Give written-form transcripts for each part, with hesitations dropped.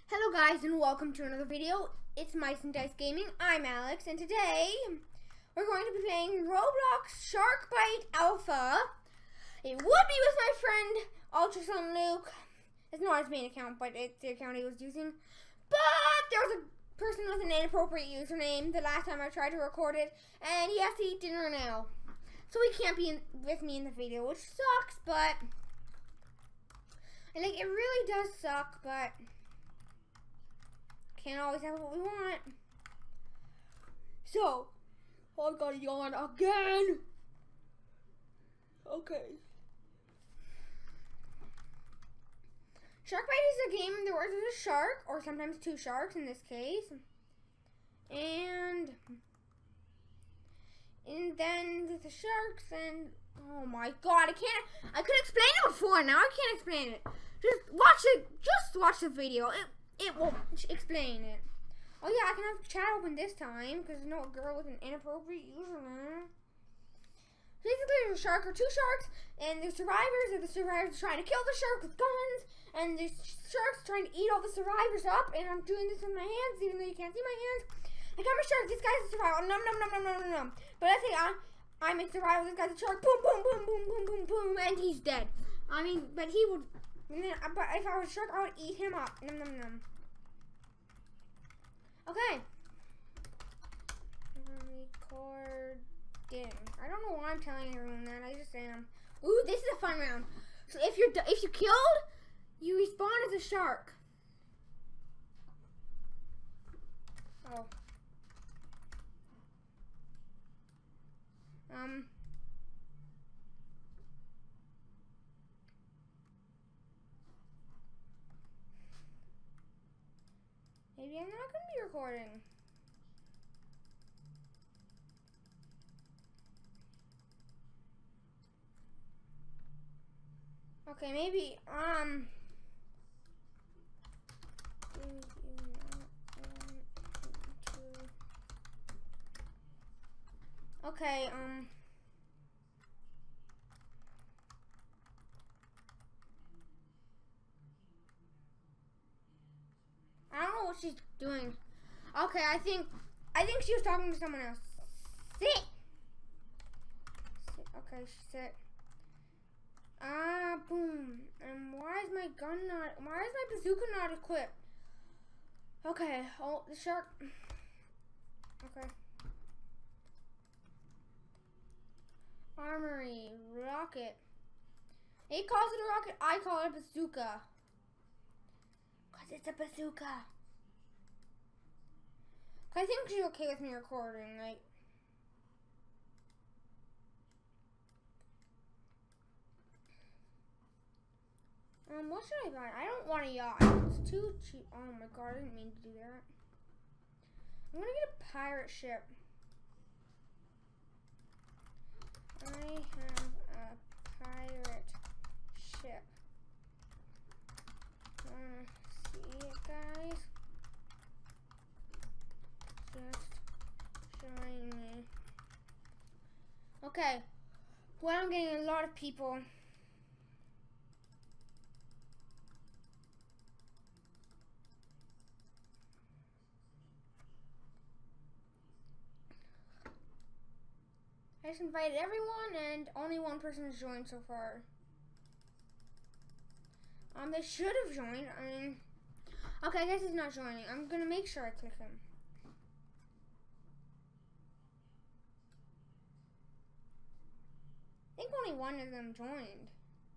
Hello guys and welcome to another video. It's Mice and Dice Gaming. I'm Alex and today we're going to be playing Roblox Shark Bite Alpha. It would be with my friend Ultrasound Luke. It's not his main account, but it's the account he was using. But there was a person with an inappropriate username the last time I tried to record it, and he has to eat dinner now. So he can't be with me in the video, which sucks, but it really does suck, but can't always have what we want. So, I've got to yawn again. Okay. Shark Bite is a game where there's a shark, or sometimes two sharks in this case. And then with the sharks, and oh my god, I could explain it before, now I can't explain it. Just watch the video. It will explain it. Oh yeah, I can have chat open this time because there's no girl with an inappropriate username. Basically, there's a shark or two sharks, and the survivors are trying to kill the shark with guns, and the sharks trying to eat all the survivors up. And I'm doing this with my hands, even though you can't see my hands. Like, I'm a shark. This guy's a survivor. Nom nom nom nom nom nom nom. But I think I'm a survivor. This guy's a shark. Boom boom boom boom boom boom boom, and he's dead. I mean, but he would. And then, but if I was a shark, I would eat him up. Nom nom nom. Okay. Recording. I don't know why I'm telling everyone that. I just am. Ooh, this is a fun round. So if you killed, you respawn as a shark. Oh. Maybe I'm not gonna be recording. Okay, maybe, okay, I don't know what she's doing. Okay, I think she was talking to someone else. Sit. Okay, she said. Boom. And why is my bazooka not equipped? Okay, oh, the shark. Okay. Armory, rocket. He calls it a rocket, I call it a bazooka. Cause it's a bazooka. I think she's okay with me recording, like. What should I buy? I don't want a yacht. It's too cheap. Oh my god, I didn't mean to do that. I'm gonna get a pirate ship. I have a pirate ship. See it, guys? Just showing me. Okay. Well, I'm getting a lot of people. I just invited everyone, and only one person has joined so far. They should have joined. Okay, I guess he's not joining. I'm gonna make sure I click him. I think only one of them joined.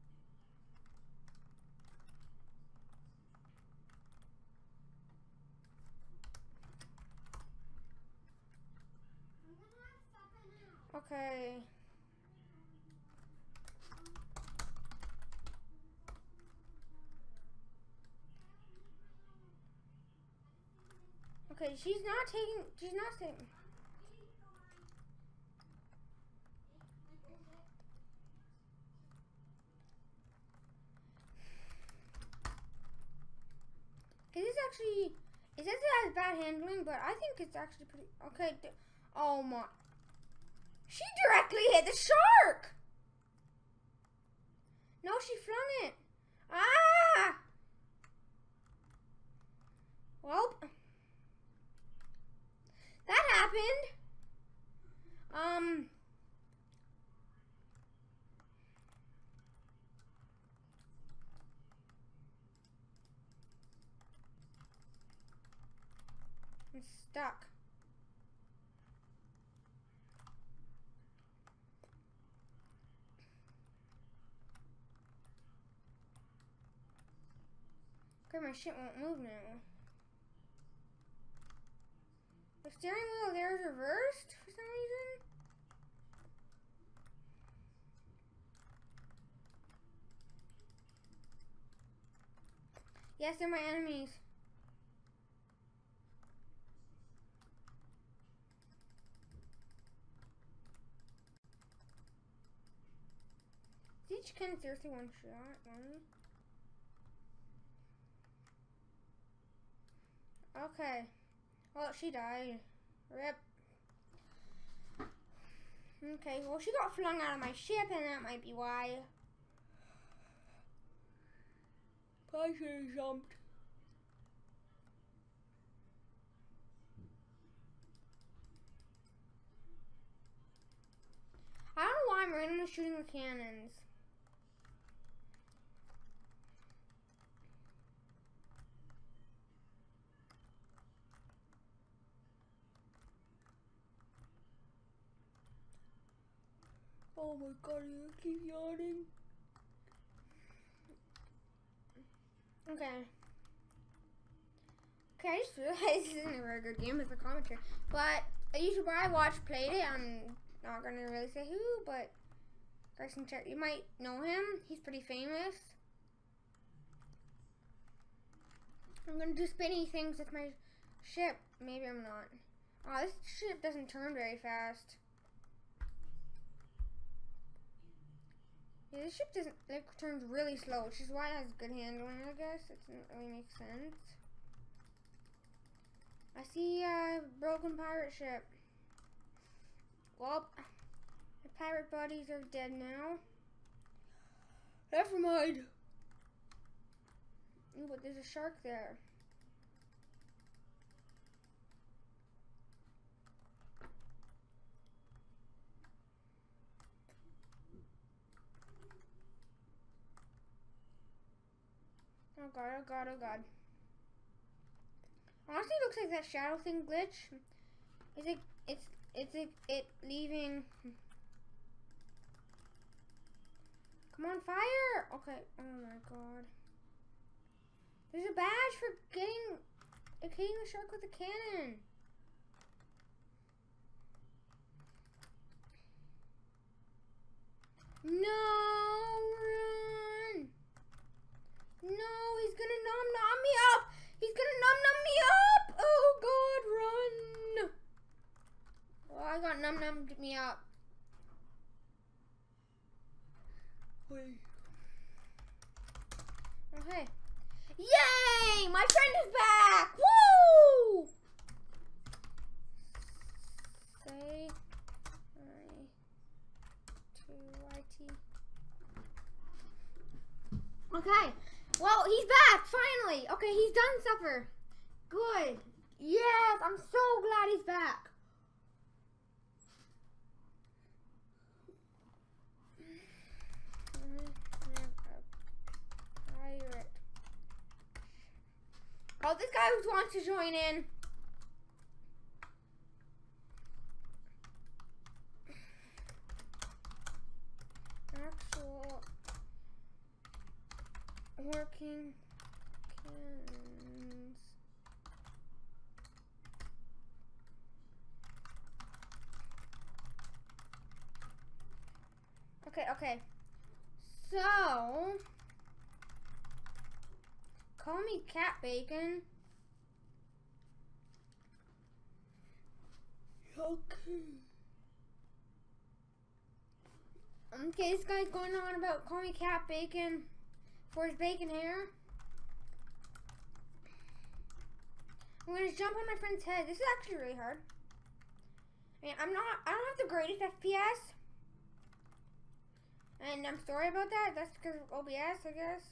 Okay. Okay, she's not saying. It says it has bad handling, but I think it's actually pretty, okay. Oh my. She directly hit the shark! No, she flung it. Ah! getting stuck. Okay, my shit won't move now. The steering wheel there is reversed for some reason. Yes, they're my enemies. Is each kind of seriously one shot? Okay. Well, she died. Rip. Okay, well, she got flung out of my ship, and that might be why. I should have jumped. I don't know why I'm randomly shooting the cannons. Oh my god, I keep yawning. Okay. Okay, I just realized this isn't a very good game with a commentary. But a YouTuber I watch played it. I'm not gonna really say who, but Carson Cher, you might know him. He's pretty famous. I'm gonna do spinny things with my ship. Maybe I'm not. Oh, this ship doesn't turn very fast. Yeah, this ship doesn't, like, turns really slow, which is why it has good handling, I guess. It doesn't really make sense. I see a broken pirate ship. Well, the pirate buddies are dead now. Never mind. Ooh, but there's a shark there. Oh god, oh god, oh god. Honestly, it looks like that shadow thing glitch. It's leaving. Come on, fire! Okay, oh my god. There's a badge for hitting the shark with a cannon. No, run! No, he's gonna nom me up! He's gonna nom me up! Oh god, run! Oh, I got nummed me up. Wait. Okay. Yay! My friend is back! Woo! Say I-2-Y-T. Okay. Well, he's back, finally. Okay, he's done supper. Good. Yes, I'm so glad he's back. Pirate. Oh, this guy who wants to join in. Actual working cannons. Okay. So, call me Cat Bacon. Okay, this guy's going on about call me Cat Bacon for his bacon hair. I'm gonna jump on my friend's head. This is actually really hard. I mean, I don't have the greatest FPS. And I'm sorry about that. That's because of OBS, I guess.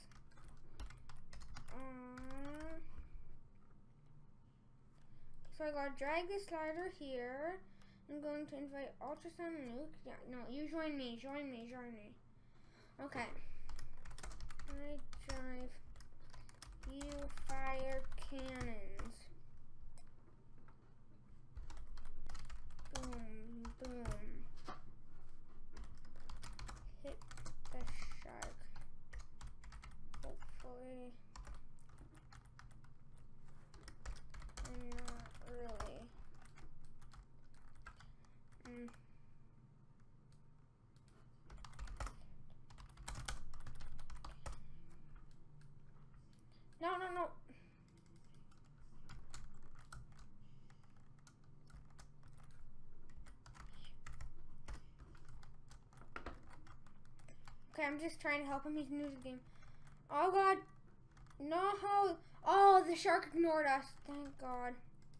So I gotta drag this slider here. I'm going to invite Ultrasound Nuke. Yeah, no, you join me. Join me. Okay. I drive. You fire cannons. really. And not really. No, no, no. Okay, I'm just trying to help him. He's new to the game. Oh, God. No. Oh, the shark ignored us. Thank God.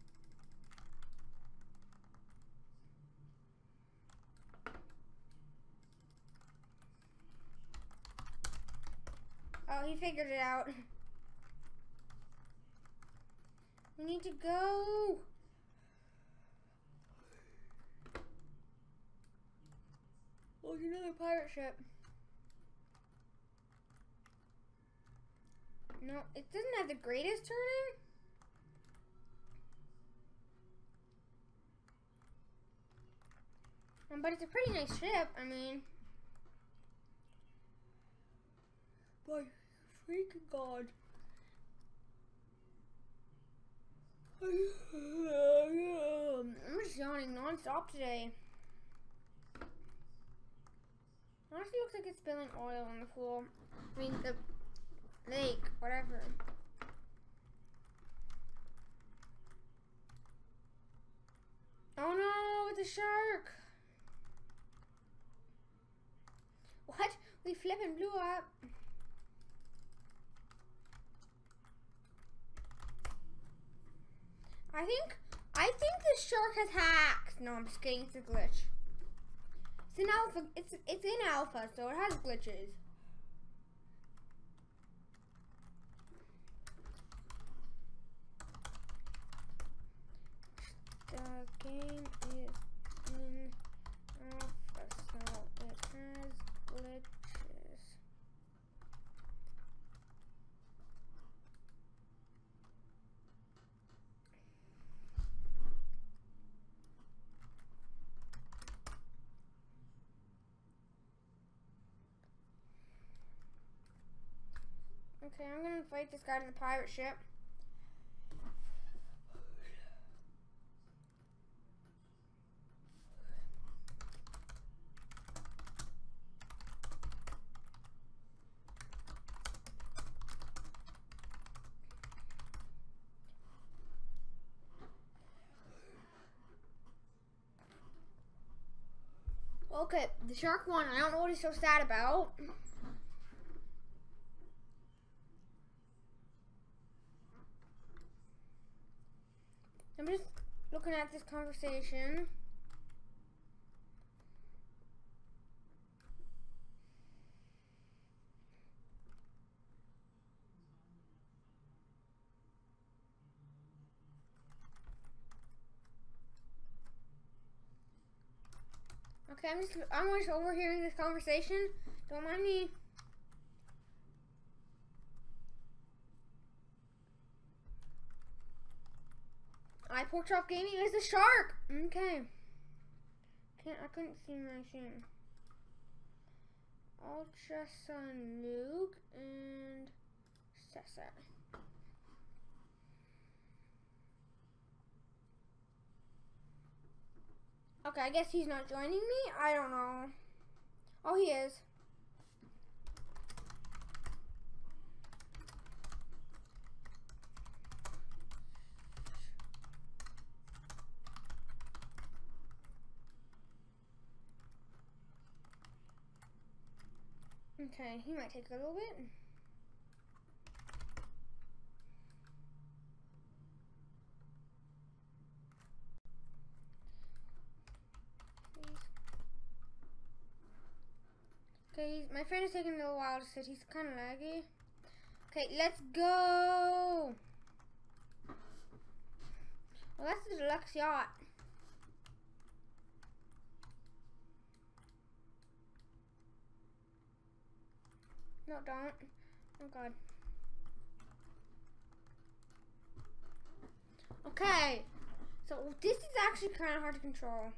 Oh, he figured it out. We need to go. Oh, there's another pirate ship. No, it doesn't have the greatest turning. But it's a pretty nice ship. I mean, by freaking God. I'm just yawning non-stop today. Honestly, looks like it's spilling oil on the pool. I mean, the lake, whatever. Oh no, it's a shark. What? We flipping blew up. I think this shark has hacks. No, I'm just kidding. It's a glitch. It's in alpha. It's in alpha, so it has glitches. The game is in alpha, so it has glitches. Okay, I'm gonna fight this guy to the pirate ship. Okay, the shark won. I don't know what he's so sad about. I'm just looking at this conversation. Okay, I'm just overhearing this conversation. Don't mind me. iPorkchop Gaming is a shark. Okay. I couldn't see my scene. Ultra Sun Nuke and Cesar. Okay, I guess he's not joining me. I don't know. Oh, he is. Okay, he might take a little bit. Okay, my friend is taking a little while to sit. He's kind of laggy. Okay, let's go. Well, that's the deluxe yacht. No, don't. Oh, God. Okay. So, this is actually kind of hard to control.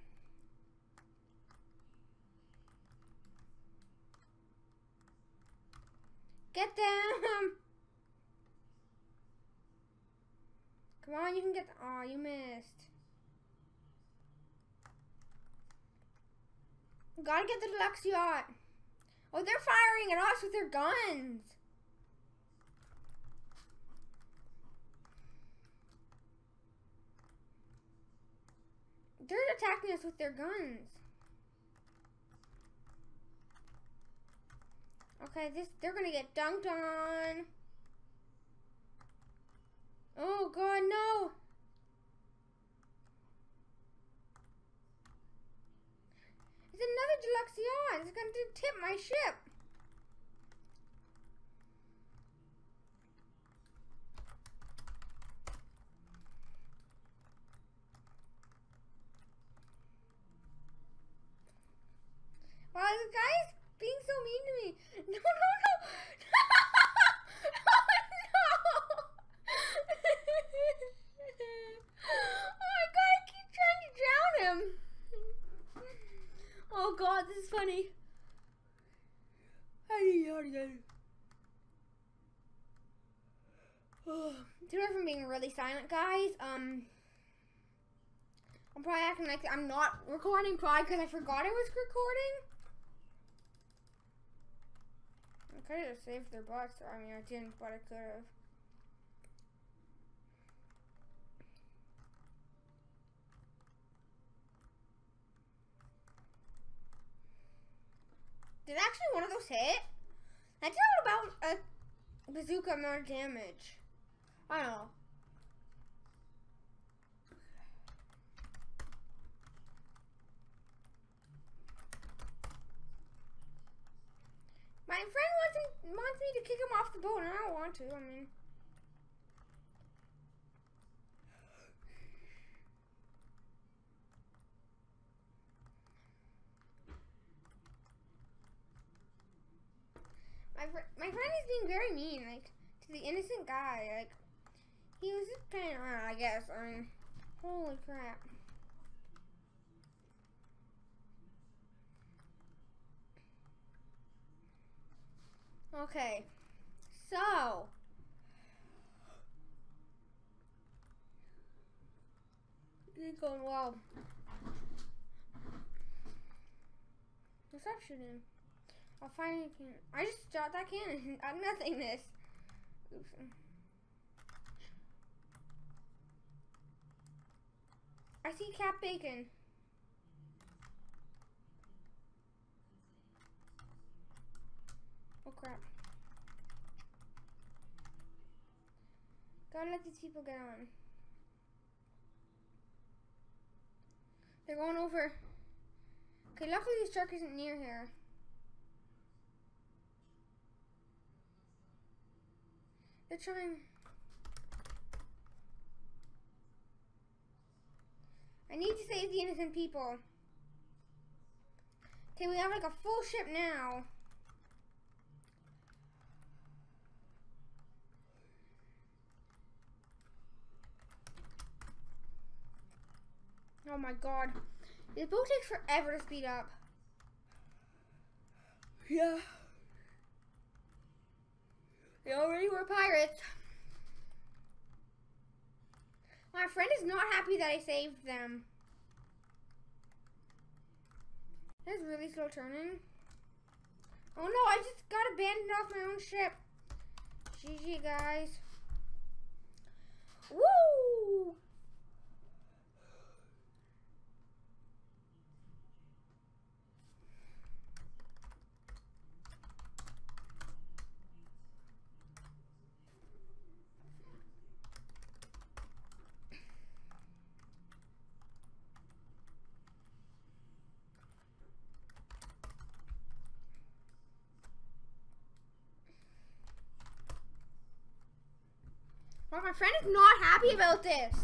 Get them! Come on, you can get. Oh, you missed. Gotta get the deluxe yacht. Oh, they're firing at us with their guns. They're attacking us with their guns. Okay, they're gonna get dunked on. Oh god, no! It's another deluxe yacht. It's gonna tip my ship. Wow, this guy's being so mean to me. No, no, no. Oh my god, I keep trying to drown him. Oh god, this is funny. Sorry for being really silent, guys. I'm probably acting like I'm not recording, probably because I forgot I was recording. I could have saved their butts. I mean, I didn't, but I could have. Did actually one of those hit? That's not about a bazooka amount of damage. I don't know. My friend wants me to kick him off the boat, and I don't want to. I mean, my friend is being very mean, like to the innocent guy. Like he was just playing around, I guess. I mean, holy crap. Okay, so it's going well. Stop shooting. I'll find a cannon. I just shot that cannon. I'm nothingness. Oops. I see Cap Bacon. Oh crap. Gotta let these people get on. They're going over. Okay, luckily this truck isn't near here. They're trying. I need to save the innocent people. Okay, we have like a full ship now. Oh my god. This boat takes forever to speed up. Yeah. They already were pirates. My friend is not happy that I saved them. That's really slow turning. Oh no, I just got abandoned off my own ship. GG, guys. Woo! Well, my friend is not happy about this.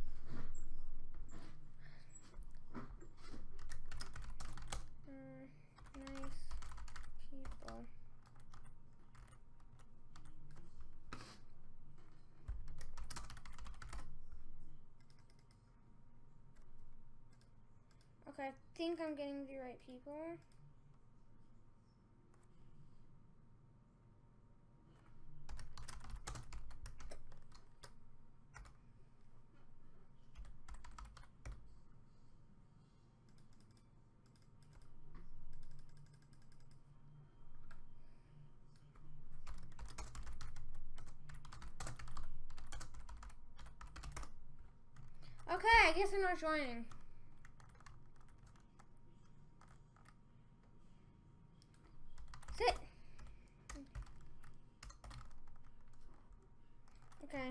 Nice people. Okay, I think I'm getting the right people. Okay, I guess I'm not joining. Sit. Okay.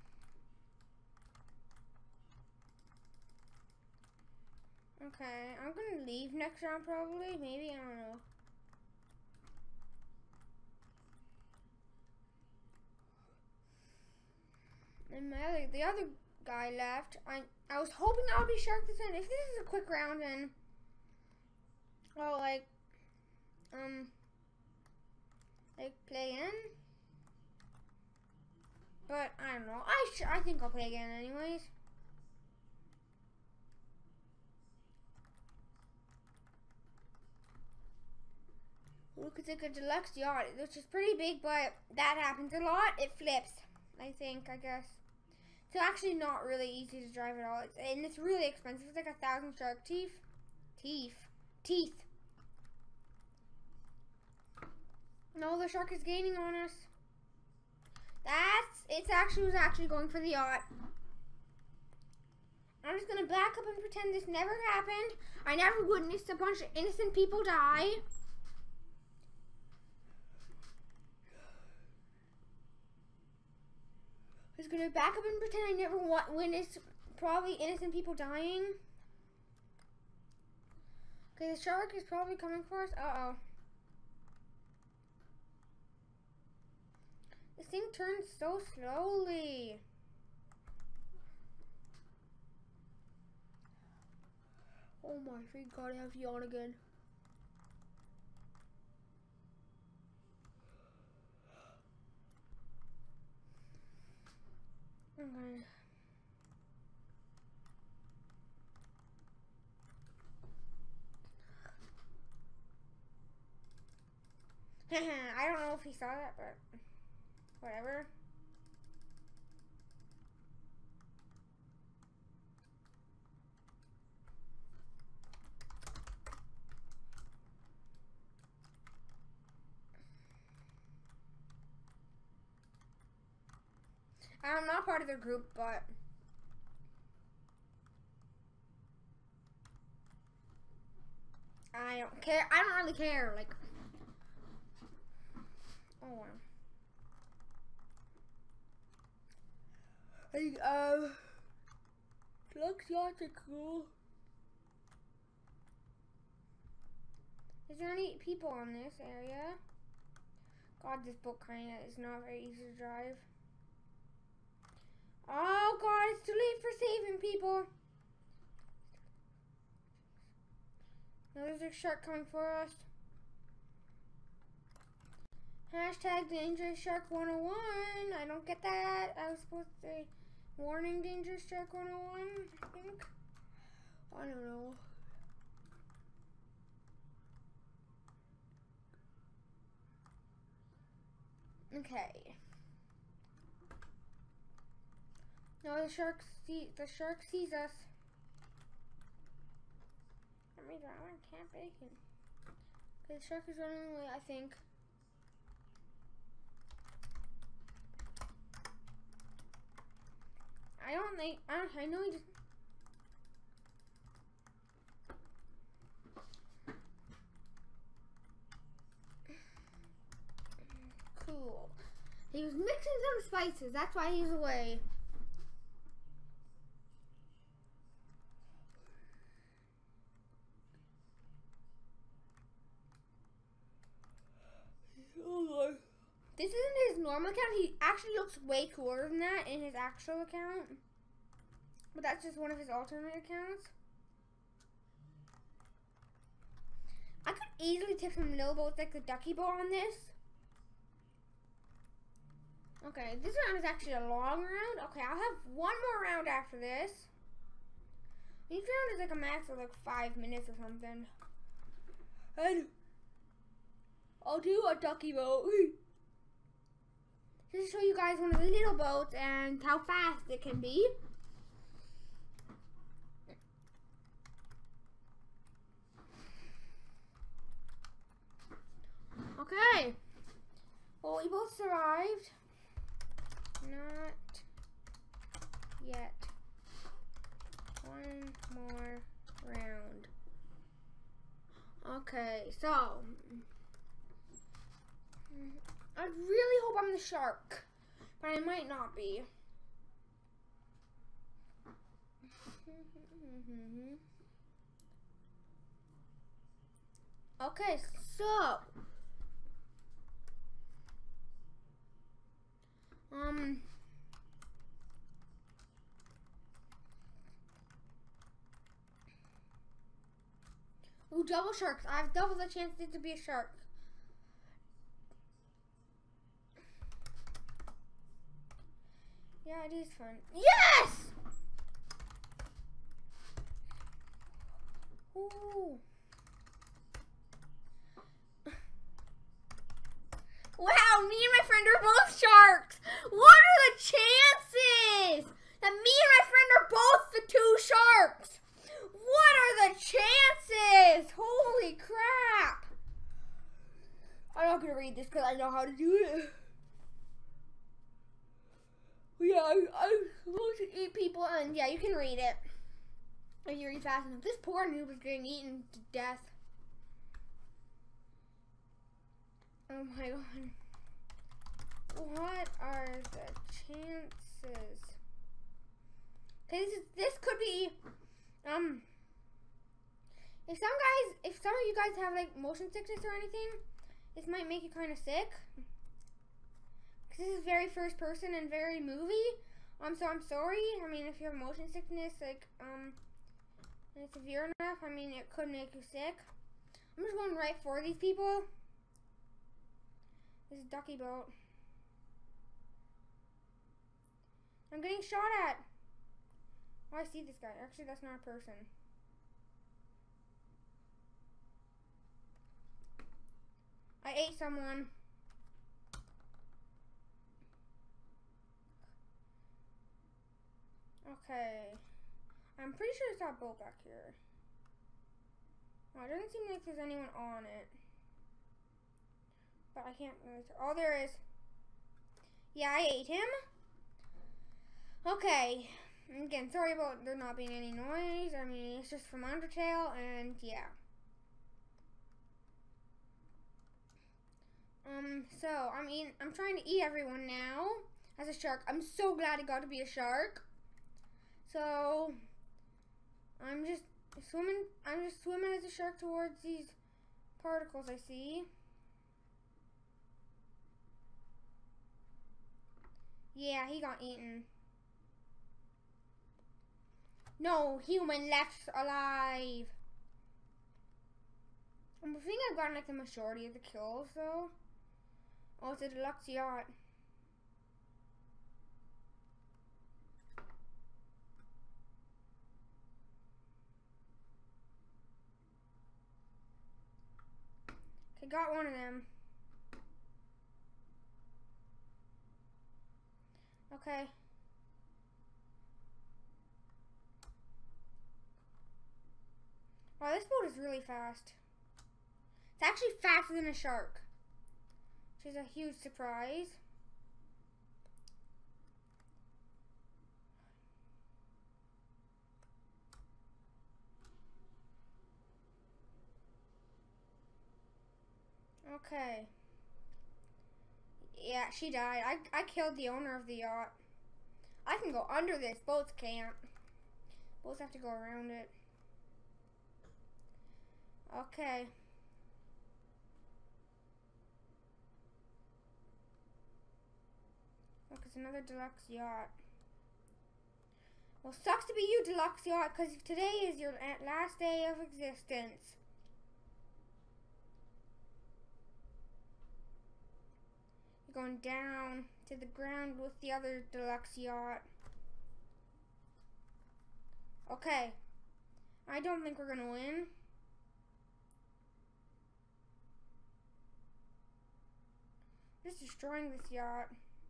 Okay, I'm gonna leave next round probably. Maybe, I don't know. And the other guy left. I was hoping I would be shark this time. If this is a quick round, then I'll like play in. But I don't know. I think I'll play again anyways. Look, it's like a deluxe yacht, which is pretty big, but that happens a lot. It flips, I guess. It's actually not really easy to drive at all. And it's really expensive. It's like 1,000 shark teeth. No, the shark is gaining on us. Was actually going for the yacht. I'm just gonna back up and pretend this never happened. I never witnessed a bunch of innocent people die. I'm just gonna back up and pretend I never witnessed probably innocent people dying. Okay, the shark is probably coming for us. Uh-oh. This thing turns so slowly. Oh my, thank God I have yawn again. Okay. I don't know if he saw that, but whatever. I'm not part of their group, but I don't care. I don't really care. Like, oh wow. Hey, looks yachts are cool. Is there any people on this area? God, this boat kinda is not very easy to drive. Oh God, it's too late for saving people. No, there's a shark coming for us. Hashtag Dangerous Shark 101. I don't get that. I was supposed to say warning Dangerous Shark 101, I think. I don't know. Okay. No, the shark sees us. Let me drown. I can't bacon. Okay, the shark is running away, I think. I know he just. Cool. He was mixing some spices. That's why he's away. This isn't his normal account. He actually looks way cooler than that in his actual account. But that's just one of his alternate accounts. I could easily tip some little boats like the ducky boat on this. Okay, this round is actually a long round. Okay, I'll have one more round after this. Each round is like a max of like 5 minutes or something. And I'll do a ducky boat. Just to show you guys one of the little boats and how fast it can be. Okay. Well, we both survived. Not yet. one more round. Okay, so I really hope I'm the shark, but I might not be. Okay, so ooh, double sharks. I have double the chances to be a shark. Yeah, it is fun. Yes! Ooh. Wow, me and my friend are both sharks. What are the chances that me and my friend are both the two sharks? What are the chances? Holy crap. I'm not going to read this because I know how to do it. Yeah, I'm supposed to eat people, and yeah, you can read it. If you read fast enough. This poor noob is getting eaten to death. Oh my god. What are the chances? Okay, this could be if some of you guys have like motion sickness or anything, this might make you kind of sick. Cause this is very first person and very movie. So I'm sorry. I mean, if you have motion sickness, like and it's severe enough, I mean, it could make you sick. I'm just going right for these people. This is Ducky Boat. I'm getting shot at. Oh, I see this guy. Actually, that's not a person. I ate someone. Okay. I'm pretty sure it's that boat back here. Oh, it doesn't seem like there's anyone on it. But I can't really tell. Oh, there is. Yeah, I ate him. Okay. Again, sorry about there not being any noise. I mean, it's just from Undertale, and yeah. So I'm trying to eat everyone now as a shark. I'm so glad I got to be a shark. So I'm just swimming as a shark towards these particles I see. Yeah, he got eaten. No human left alive. I think I've gotten like the majority of the kills though. Oh, it's a deluxe yacht. Okay, got one of them. Okay. Wow, this boat is really fast. It's actually faster than a shark, which is a huge surprise. Okay. Yeah, she died. I killed the owner of the yacht. I can go under this. Boats can't. Boats have to go around it. Okay. Look, it's another deluxe yacht. Well, sucks to be you, deluxe yacht, because today is your last day of existence. You're going down to the ground with the other deluxe yacht. Okay. I don't think we're going to win. Just destroying this yacht.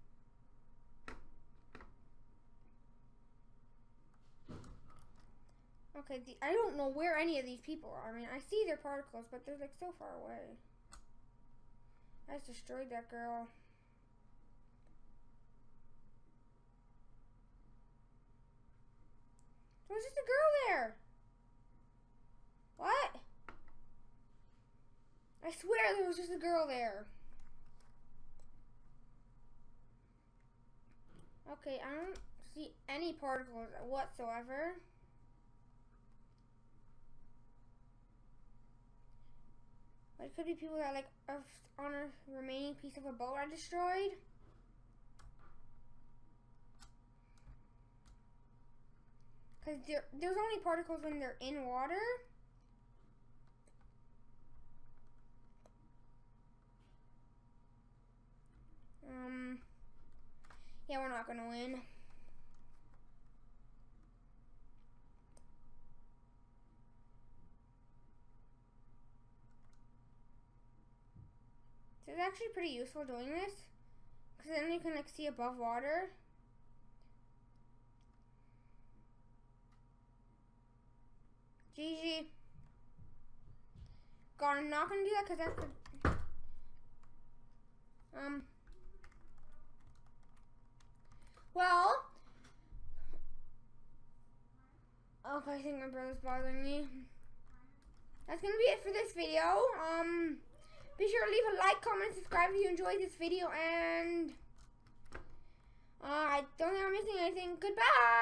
Okay, I don't know where any of these people are. I mean, I see their particles, but they're like so far away. I just destroyed that girl. There's just a girl I swear there was just a girl there. Okay, I don't see any particles whatsoever. But it could be people that like are on a remaining piece of a boat I destroyed. Because there's only particles when they're in water. Yeah, we're not gonna win. So it's actually pretty useful doing this, because then you can like see above water. GG. God, I'm not gonna do that because that's the well, okay, I think my brother's bothering me. That's gonna be it for this video. Be sure to leave a like, comment, subscribe if you enjoyed this video, and I don't think I'm missing anything. Goodbye.